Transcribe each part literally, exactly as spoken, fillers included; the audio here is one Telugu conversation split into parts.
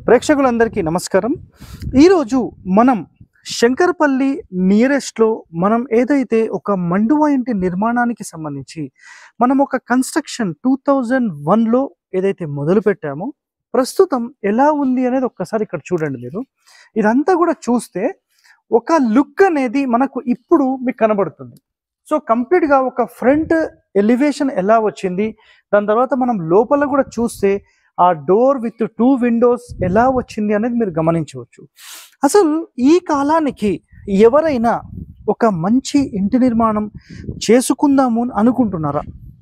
ప్రేక్షకులందరికీ నమస్కారం. ఈరోజు మనం శంకరపల్లి నియరెస్ట్‌లో మనం ఏదైతే ఒక మండువా ఇంటి నిర్మాణానికి సంబంధించి మనం ఒక కన్‌స్ట్రక్షన్ రెండు వేల ఒకటిలో ఏదైతే మొదలుపెట్టామో, ప్రస్తుతం ఎలా ఉంది అనేది ఒక్కసారి ఇక్కడ చూడండి మీరు. ఇదంతా కూడా చూస్తే ఒక లుక్ అనేది మనకు ఇప్పుడు మీకు కనబడుతుంది. సో కంప్లీట్‌గా ఒక ఫ్రంట్ ఎలివేషన్ ఎలా వచ్చింది, దాని తర్వాత మనం లోపల కూడా చూస్తే ఆ డోర్ విత్ టూ విండోస్ ఎలా వచ్చింది అనేది మీరు గమనించవచ్చు. అసలు ఈ కాలానికి ఎవరైనా ఒక మంచి ఇంటి నిర్మాణం చేసుకుందాము అని అనుకుంటున్నారా?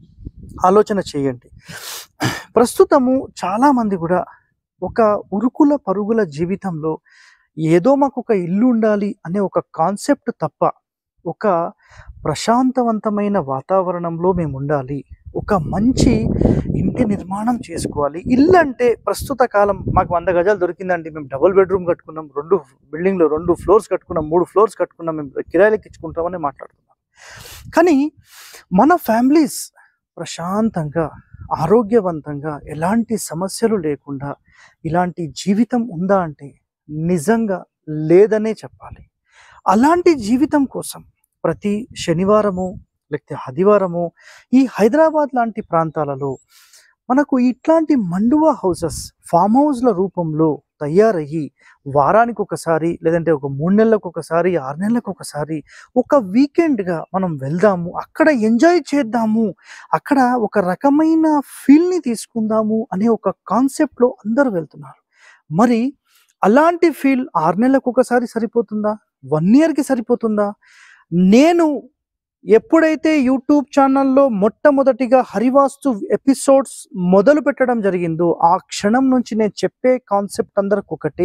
ఆలోచన చేయండి. ప్రస్తుతము చాలామంది కూడా ఒక ఉరుకుల పరుగుల జీవితంలో ఏదో మాకు ఒక ఇల్లు ఉండాలి అనే ఒక కాన్సెప్ట్ తప్ప, ఒక ప్రశాంతవంతమైన వాతావరణంలో మేము ఉండాలి, ఒక మంచి ఇంటి నిర్మాణం చేసుకోవాలి. ఇల్లు అంటే ప్రస్తుత కాలం మాకు వంద గజాలు దొరికిందండి, మేము డబుల్ బెడ్రూమ్ కట్టుకున్నాం, రెండు బిల్డింగ్లో రెండు ఫ్లోర్స్ కట్టుకున్నాం, మూడు ఫ్లోర్స్ కట్టుకున్నాం, మేము కిరాయిలకి ఇచ్చుకుంటామని మాట్లాడుతున్నాం. కానీ మన ఫ్యామిలీస్ ప్రశాంతంగా, ఆరోగ్యవంతంగా, ఎలాంటి సమస్యలు లేకుండా ఇలాంటి జీవితం ఉందా అంటే నిజంగా లేదనే చెప్పాలి. అలాంటి జీవితం కోసం ప్రతి శనివారము లేకపోతే ఆదివారము ఈ హైదరాబాద్ లాంటి ప్రాంతాలలో మనకు ఇట్లాంటి మండువా హౌసెస్ ఫామ్ హౌస్ల రూపంలో తయారయ్యి వారానికి ఒకసారి, లేదంటే ఒక మూడు నెలలకు ఒకసారి, ఆరు నెలలకు ఒకసారి ఒక వీకెండ్గా మనం వెళ్దాము, అక్కడ ఎంజాయ్ చేద్దాము, అక్కడ ఒక రకమైన ఫీల్ని తీసుకుందాము అనే ఒక కాన్సెప్ట్లో అందరూ వెళ్తున్నారు. మరి అలాంటి ఫీల్ ఆరు నెలలకు ఒకసారి సరిపోతుందా? వన్ ఇయర్కి సరిపోతుందా? నేను ఎప్పుడైతే యూట్యూబ్ ఛానల్లో మొట్టమొదటిగా హరివాస్తు ఎపిసోడ్స్ మొదలు పెట్టడం జరిగిందో ఆ క్షణం నుంచి నేను చెప్పే కాన్సెప్ట్ అందరికి ఒకటే.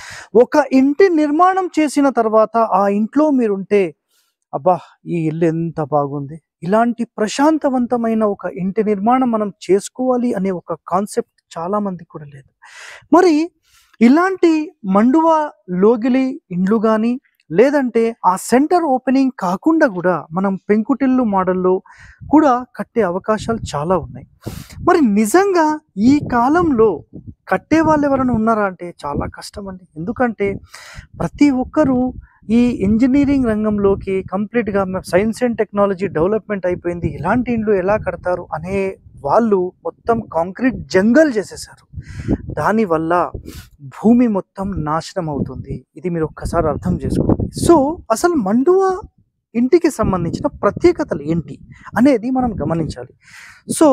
ఒక ఇంటి నిర్మాణం చేసిన తర్వాత ఆ ఇంట్లో మీరుంటే అబ్బా ఈ ఇల్లు ఎంత బాగుంది, ఇలాంటి ప్రశాంతవంతమైన ఒక ఇంటి నిర్మాణం మనం చేసుకోవాలి అనే ఒక కాన్సెప్ట్ చాలా మందికి కూడా లేదు. మరి ఇలాంటి మండువా లోగిలి ఇండ్లు కానీ, లేదంటే ఆ సెంటర్ ఓపెనింగ్ కాకుండా కూడా మనం పెంకుటిల్లు మోడల్లో కూడా కట్టే అవకాశాలు చాలా ఉన్నాయి. మరి నిజంగా ఈ కాలంలో కట్టే వాళ్ళు ఎవరైనా ఉన్నారా అంటే చాలా కష్టం అండి. ఎందుకంటే ప్రతి ఒక్కరూ ఈ ఇంజనీరింగ్ రంగంలోకి కంప్లీట్గా సైన్స్ అండ్ టెక్నాలజీ డెవలప్మెంట్ అయిపోయింది, ఇలాంటి ఇండ్లు ఎలా కడతారు అనే వాళ్ళు మొత్తం కాంక్రీట్ జంగల్ చేసేసారు. దానివల్ల భూమి మొత్తం నాశనం అవుతుంది. ఇది మీరు ఒక్కసారి అర్థం చేసుకోండి. సో అసలు మండువా ఇంటికి సంబంధించిన ప్రత్యేకతలు ఏంటి అనేది మనం గమనించాలి. సో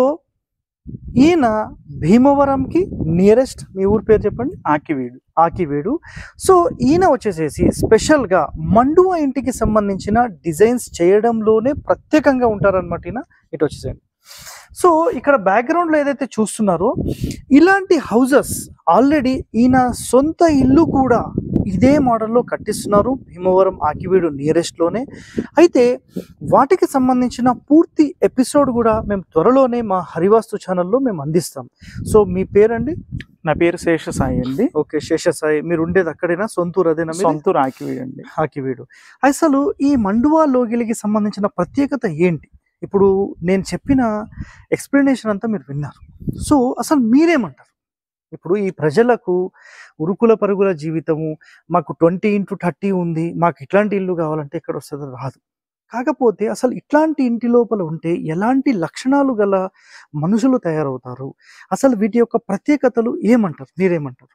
ఈయన భీమవరంకి నియరెస్ట్, మీ ఊరి పేరు చెప్పండి. ఆకివీడు. ఆకివీడు. సో ఈయన వచ్చేసేసి స్పెషల్గా మండువా ఇంటికి సంబంధించిన డిజైన్స్ చేయడంలోనే ప్రత్యేకంగా ఉంటారనమాట. ఈయన ఇటు వచ్చేసేయండి. సో ఇక్కడ బ్యాక్గ్రౌండ్లో ఏదైతే చూస్తున్నారో ఇలాంటి హౌజెస్ ఆల్రెడీ ఈయన సొంత ఇల్లు కూడా ఇదే మోడల్లో కట్టిస్తున్నారు భీమవరం ఆకివీడు నియరెస్ట్లోనే. అయితే వాటికి సంబంధించిన పూర్తి ఎపిసోడ్ కూడా మేము త్వరలోనే మా హరివాస్తు ఛానల్లో మేము అందిస్తాం. సో మీ పేరండి? నా పేరు శేషసాయి అండి. ఓకే, శేషసాయి. మీరు ఉండేది అక్కడేనా? సొంతూరు అదేనా? సొంతూరు ఆకివీడు అండి. ఆకివీడు. అసలు ఈ మండువా లోగిలికి సంబంధించిన ప్రత్యేకత ఏంటి? ఇప్పుడు నేను చెప్పిన ఎక్స్ప్లెనేషన్ అంతా మీరు విన్నారు. సో అసలు మీరేమంటారు? ఇప్పుడు ఈ ప్రజలకు ఉరుకుల పరుగుల జీవితము, మాకు ట్వంటీ ఇంటూ థర్టీ ఉంది, మాకు ఇట్లాంటి ఇల్లు కావాలంటే ఎక్కడ వస్తుందో రాదు. కాకపోతే అసలు ఇట్లాంటి ఇంటి లోపల ఉంటే ఎలాంటి లక్షణాలు గల మనుషులు తయారవుతారు, అసలు వీటి యొక్క ప్రత్యేకతలు ఏమంటారు? మీరేమంటారు?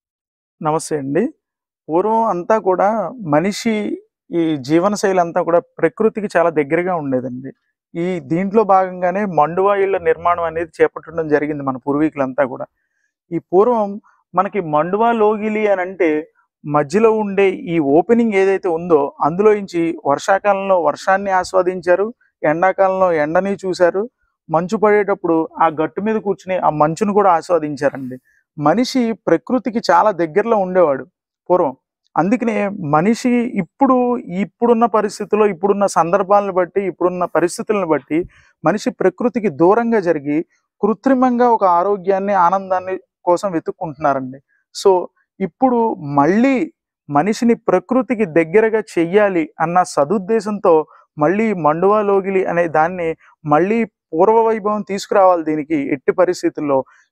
నమస్తే అండి. పూర్వం అంతా కూడా మనిషి ఈ జీవనశైలి అంతా కూడా ప్రకృతికి చాలా దగ్గరగా ఉండేదండి. ఈ దీంట్లో భాగంగానే మండువా ఇళ్ళ నిర్మాణం అనేది చేపట్టడం జరిగింది మన పూర్వీకులంతా కూడా. ఈ పూర్వం మనకి మండువా లోగిలి అని అంటే మధ్యలో ఉండే ఈ ఓపెనింగ్ ఏదైతే ఉందో అందులో నుంచి వర్షాకాలంలో వర్షాన్ని ఆస్వాదించారు, ఎండాకాలంలో ఎండని చూశారు, మంచు పడేటప్పుడు ఆ గట్టు మీద కూర్చుని ఆ మంచును కూడా ఆస్వాదించారండి. మనిషి ప్రకృతికి చాలా దగ్గరలో ఉండేవాడు పూర్వం. అందుకనే మనిషి ఇప్పుడు ఇప్పుడున్న పరిస్థితుల్లో, ఇప్పుడున్న సందర్భాలను బట్టి, ఇప్పుడున్న పరిస్థితులను బట్టి మనిషి ప్రకృతికి దూరంగా జరిగి కృత్రిమంగా ఒక ఆరోగ్యాన్ని, ఆనందాన్ని కోసం వెతుక్కుంటున్నారండి. సో ఇప్పుడు మళ్ళీ మనిషిని ప్రకృతికి దగ్గరగా చెయ్యాలి అన్న సదుద్దేశంతో మళ్ళీ మండువా లోగిలి అనే దాన్ని మళ్ళీ పూర్వ వైభవం తీసుకురావాలి. దీనికి ఎట్టి పరిస్థితుల్లో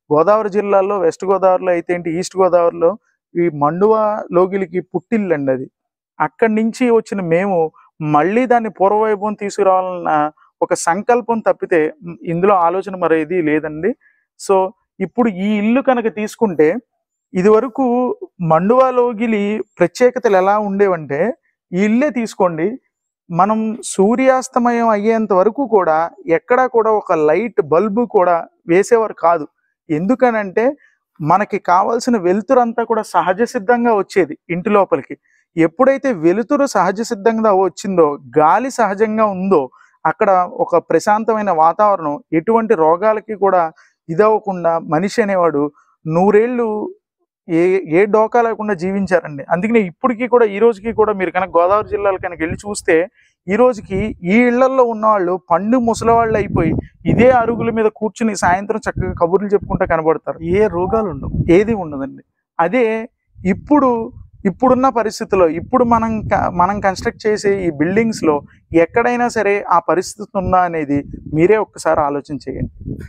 గోదావరి జిల్లాలో వెస్ట్ గోదావరిలో అయితే ఏంటి, ఈస్ట్ గోదావరిలో ఈ మండువా లోగిలికి పుట్టిల్లండి అది. అక్కడి నుంచి వచ్చిన మేము మళ్ళీ దాన్ని పూర్వవైభవం తీసుకురావాలన్న ఒక సంకల్పం తప్పితే మ్, ఇందులో ఆలోచన మరేది లేదండి. సో ఇప్పుడు ఈ ఇల్లు కనుక తీసుకుంటే ఇదివరకు మండువా లోగిలి ప్రత్యేకతలు ఎలా ఉండేవంటే, ఈ ఇల్లే తీసుకోండి, మనం సూర్యాస్తమయం అయ్యేంత వరకు కూడా ఎక్కడా కూడా ఒక లైట్ బల్బు కూడా వేసేవారు కాదు. ఎందుకనంటే మనకి కావాల్సిన వెలుతురంతా కూడా సహజ సిద్ధంగా వచ్చేది ఇంటి లోపలికి. ఎప్పుడైతే వెలుతురు సహజ సిద్ధంగా వచ్చిందో, గాలి సహజంగా ఉందో, అక్కడ ఒక ప్రశాంతమైన వాతావరణం, ఎటువంటి రోగాలకి కూడా ఇదవ్వకుండా మనిషి అనేవాడు నూరేళ్ళు ఏ ఏ డోకా లేకుండా జీవించారండి. అందుకనే ఇప్పటికీ కూడా ఈ రోజుకి కూడా మీరు కనుక గోదావరి జిల్లాలు కనుక వెళ్ళి చూస్తే ఈ రోజుకి ఈ ఇళ్లల్లో ఉన్నవాళ్ళు పండు ముసలివాళ్ళు అయిపోయి ఇదే అరుగుల మీద కూర్చుని సాయంత్రం చక్కగా కబుర్లు చెప్పుకుంటూ కనబడతారు. ఏ రోగాలు ఉండవు. ఏది ఉండదండి. అదే ఇప్పుడు ఇప్పుడున్న పరిస్థితుల్లో ఇప్పుడు మనం క- మనం కన్స్ట్రక్ట్ చేసే ఈ బిల్డింగ్స్ లో ఎక్కడైనా సరే ఆ పరిస్థితి ఉందా అనేది మీరే ఒక్కసారి ఆలోచన చేయండి.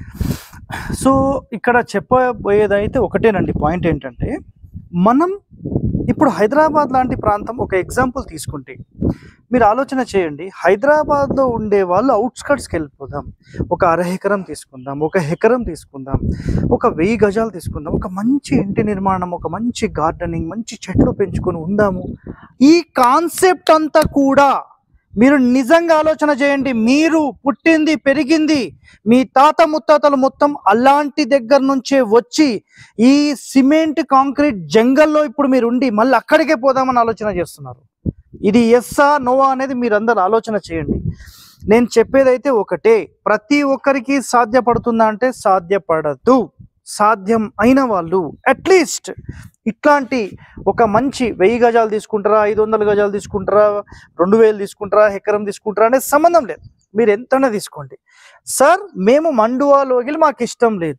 సో ఇక్కడ చెప్పబోయేదైతే ఒకటేనండి. పాయింట్ ఏంటంటే, మనం ఇప్పుడు హైదరాబాద్ లాంటి ప్రాంతం ఒక ఎగ్జాంపుల్ తీసుకుంటే మీరు ఆలోచన చేయండి. హైదరాబాద్లో ఉండే వాళ్ళు అవుట్స్కట్స్కి వెళ్ళిపోదాం, ఒక అర ఎకరం తీసుకుందాం, ఒక ఎకరం తీసుకుందాం, ఒక వెయ్యి గజాలు తీసుకుందాం, ఒక మంచి ఇంటి నిర్మాణం, ఒక మంచి గార్డెనింగ్, మంచి చెట్లు పెంచుకొని ఉందాము. ఈ కాన్సెప్ట్ అంతా కూడా మీరు నిజంగా ఆలోచన చేయండి. మీరు పుట్టింది పెరిగింది మీ తాత ముత్తాతలు మొత్తం అలాంటి దగ్గర నుంచే వచ్చి ఈ సిమెంట్ కాంక్రీట్ జంగల్లో ఇప్పుడు మీరు ఉండి మళ్ళీ అక్కడికే పోదామని ఆలోచన చేస్తున్నారు. ఇది ఎస్సా నోవా అనేది మీరు అందరు ఆలోచన చేయండి. నేను చెప్పేదైతే ఒకటే, ప్రతి ఒక్కరికి సాధ్యపడుతుందా అంటే సాధ్యపడదు. సాధ్యం అయిన వాళ్ళు అట్లీస్ట్ ఇట్లాంటి ఒక మంచి వెయ్యి గజాలు తీసుకుంటారా, ఐదు వందల గజాలు తీసుకుంటారా, రెండు వేలు తీసుకుంటారా, ఎకరం తీసుకుంటారా అనే సంబంధం లేదు. మీరు ఎంతైనా తీసుకోండి. సార్ మేము మండువా లోగిలి మాకు ఇష్టం లేదు.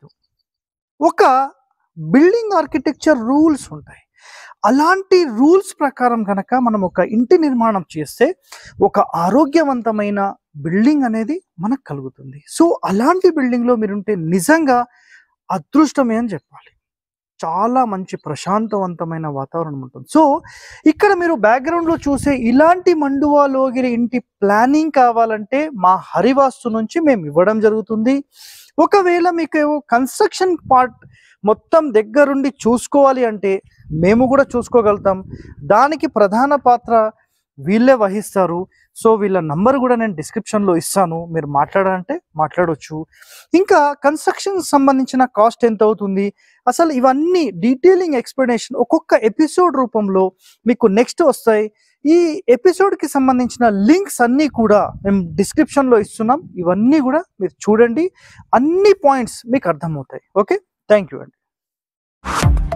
ఒక బిల్డింగ్ ఆర్కిటెక్చర్ రూల్స్ ఉంటాయి. అలాంటి రూల్స్ ప్రకారం కనుక మనం ఒక ఇంటి నిర్మాణం చేస్తే ఒక ఆరోగ్యవంతమైన బిల్డింగ్ అనేది మనకు కలుగుతుంది. సో అలాంటి బిల్డింగ్లో మీరుంటే నిజంగా అదృష్టమే అని చెప్పాలి. చాలా మంచి ప్రశాంతవంతమైన వాతావరణం ఉంటుంది. సో ఇక్కడ మీరు బ్యాక్గ్రౌండ్లో చూసే ఇలాంటి మండువా లోగిలి ఇంటి ప్లానింగ్ కావాలంటే మా హరివాస్తు నుంచి మేము ఇవ్వడం జరుగుతుంది. ఒకవేళ మీకు ఏవో కన్స్ట్రక్షన్ పార్ట్ మొత్తం దగ్గరుండి చూసుకోవాలి అంటే మేము కూడా చూసుకోగలుగుతాం. దానికి ప్రధాన పాత్ర వీళ్ళే వహిస్తారు. సో వీళ్ళ నంబర్ కూడా నేను డిస్క్రిప్షన్లో ఇస్తాను, మీరు మాట్లాడాలంటే మాట్లాడవచ్చు. ఇంకా కన్స్ట్రక్షన్ సంబంధించిన కాస్ట్ ఎంత అవుతుంది, అసలు ఇవన్నీ డీటెయిలింగ్ ఎక్స్ప్లెనేషన్ ఒక్కొక్క ఎపిసోడ్ రూపంలో మీకు నెక్స్ట్ వస్తాయి. ఈ ఎపిసోడ్కి సంబంధించిన లింక్స్ అన్నీ కూడా మేము డిస్క్రిప్షన్లో ఇస్తున్నాం. ఇవన్నీ కూడా మీరు చూడండి, అన్ని పాయింట్స్ మీకు అర్థమవుతాయి. ఓకే, థ్యాంక్ యూ అండి.